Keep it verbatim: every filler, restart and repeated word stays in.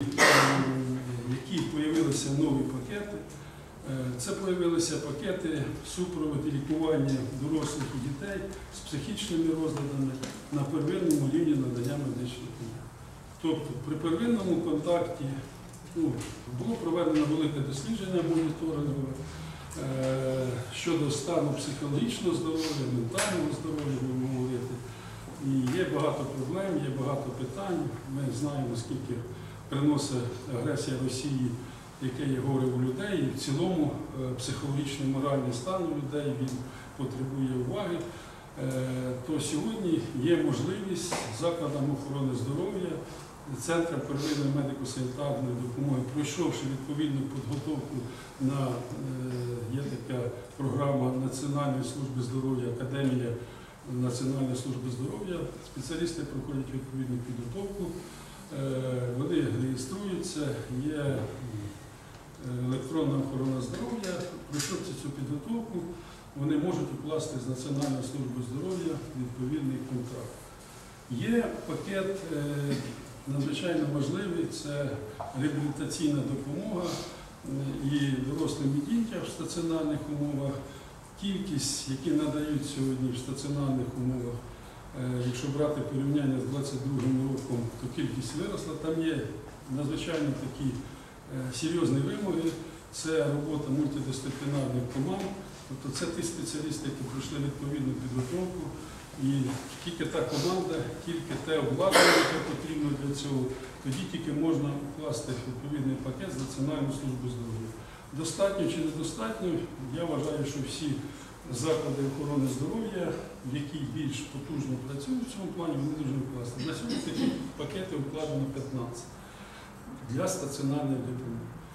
які з'явилися нові пакети. Це з'явилися пакети супроводу лікування дорослих і дітей з психічними розладами на первинному рівні надання медичних допомоги. Тобто при первинному контакті ну, було проведено велике дослідження моніторингове щодо стану психологічного здоров'я, ментального здоров'я, будемо говорити. І є багато проблем, є багато питань. Ми знаємо, скільки приносить агресія Росії, яке є горе у людей, і в цілому психологічний, моральний стан у людей, він потребує уваги. То сьогодні є можливість закладам охорони здоров'я, Центрам первинної медико-санітарної допомоги, пройшовши відповідну підготовку на, є така програма Національної служби здоров'я, Академія Національної служби здоров'я, спеціалісти проходять відповідну підготовку, вони реєструються, є електронна охорона здоров'я, пройшовши цю підготовку, вони можуть укласти з Національною службою здоров'я відповідний контракт. Є пакет надзвичайно важливий, це реабілітаційна допомога і дорослим і дітям в стаціонарних умовах. Кількість, які надають сьогодні в стаціонарних умовах, якщо брати порівняння з двадцять другим роком, то кількість виросла. Там є надзвичайно такі серйозні вимоги, це робота мультидисциплінарних команд, тобто це ті спеціалісти, які пройшли відповідну підготовку, і тільки та команда, тільки те обладнання, яке потрібно для цього, тоді тільки можна вкласти відповідний пакет з Національної служби здоров'я. Достатньо чи недостатньо, я вважаю, що всі заклади охорони здоров'я, які більш потужно працюють в цьому плані, вони повинні вкласти. На сьогодні такі пакети укладено п'ятнадцять для стаціонарної допомоги.